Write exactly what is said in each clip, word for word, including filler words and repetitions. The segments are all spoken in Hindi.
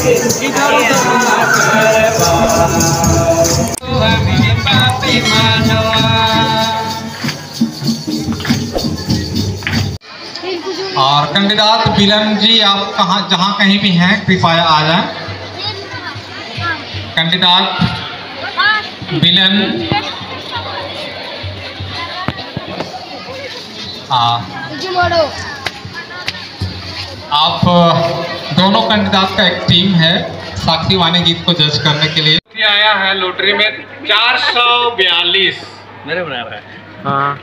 और कैंडिडेट विलन जी, आप कहाँ जहाँ कहीं भी हैं कृपया आ जाएं। कैंडिडेट विलन, हाँ आप दोनों कैंडिडेट का एक टीम है साक्षी वाणी गीत को जज करने के लिए। आया है लॉटरी में चार सौ बयालीस मेरे बनाया है। हाँ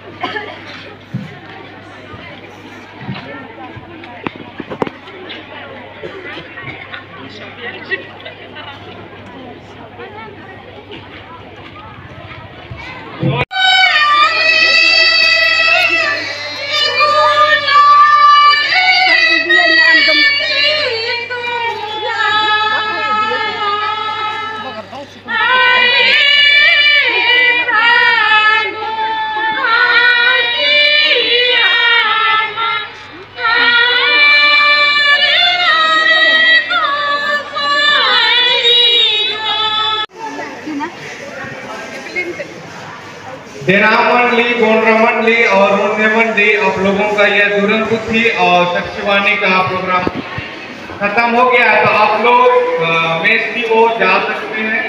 देनामन ली, गोनरमन ली और रोनेमन ली, आप लोगों का यह दुरंतुथी और साक्षीवाणी का प्रोग्राम खत्म हो गया, तो आप लोग मेज की ओर जा सकते हैं।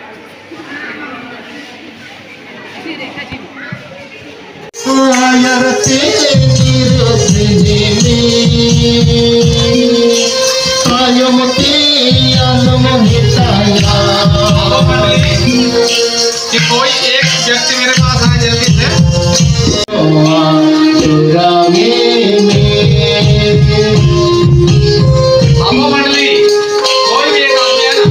कि कोई एक व्यक्ति मेरे पास आए जल्दी से। आपो मंडली कोई भी एक आदमी है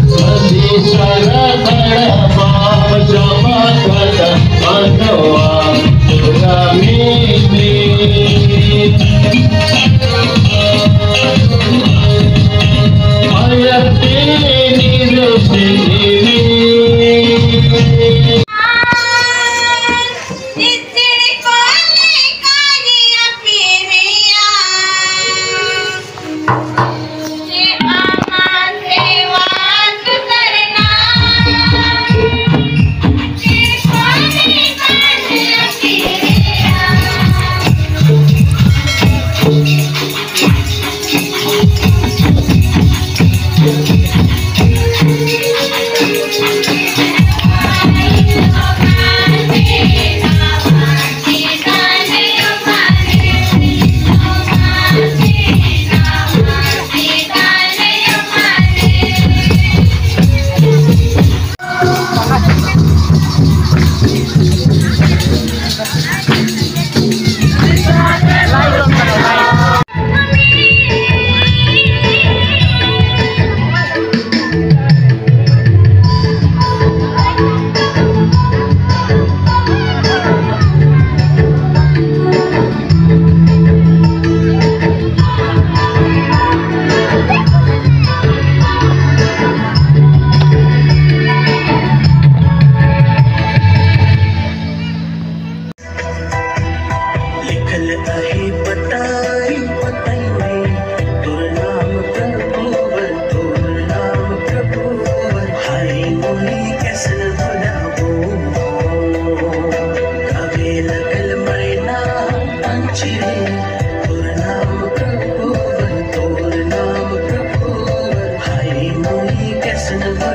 Listen to